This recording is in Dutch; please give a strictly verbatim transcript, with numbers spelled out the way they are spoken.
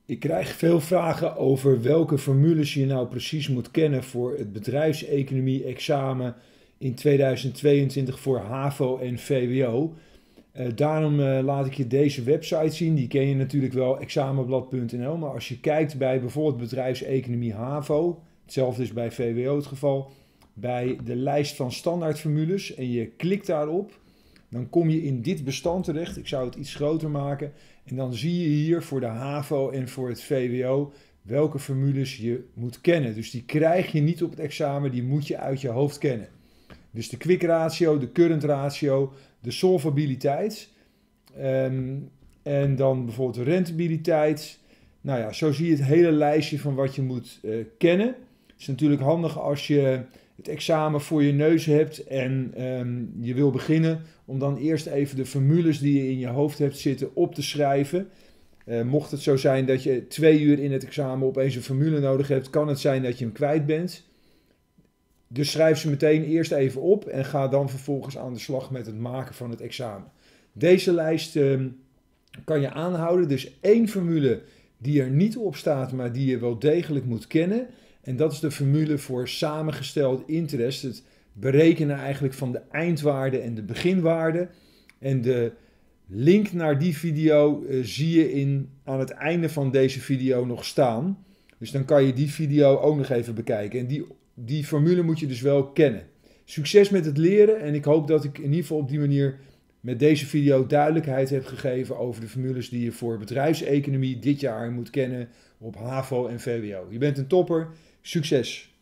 Ik krijg veel vragen over welke formules je nou precies moet kennen voor het bedrijfseconomie-examen in tweeduizend tweeëntwintig voor HAVO en V W O. Uh, daarom uh, laat ik je deze website zien. Die ken je natuurlijk wel, examenblad punt n l. Maar als je kijkt bij bijvoorbeeld bedrijfseconomie HAVO, hetzelfde is bij V W O het geval, bij de lijst van standaardformules en je klikt daarop, dan kom je in dit bestand terecht. Ik zou het iets groter maken. En dan zie je hier voor de HAVO en voor het V W O welke formules je moet kennen. Dus die krijg je niet op het examen, die moet je uit je hoofd kennen. Dus de quick ratio, de current ratio, de solvabiliteit um, en dan bijvoorbeeld de rentabiliteit. Nou ja, zo zie je het hele lijstje van wat je moet uh, kennen. Het is natuurlijk handig als je het examen voor je neus hebt en um, je wil beginnen om dan eerst even de formules die je in je hoofd hebt zitten op te schrijven. Uh, mocht het zo zijn dat je twee uur in het examen opeens een formule nodig hebt, kan het zijn dat je hem kwijt bent. Dus schrijf ze meteen eerst even op en ga dan vervolgens aan de slag met het maken van het examen. Deze lijst um, kan je aanhouden. Dus één formule die er niet op staat, maar die je wel degelijk moet kennen. En dat is de formule voor samengesteld interest. Het berekenen eigenlijk van de eindwaarde en de beginwaarde. En de link naar die video uh, zie je in, aan het einde van deze video nog staan. Dus dan kan je die video ook nog even bekijken. En die, die formule moet je dus wel kennen. Succes met het leren en ik hoop dat ik in ieder geval op die manier met deze video duidelijkheid heb gegeven over de formules die je voor bedrijfseconomie dit jaar moet kennen op HAVO en V W O. Je bent een topper. Succes!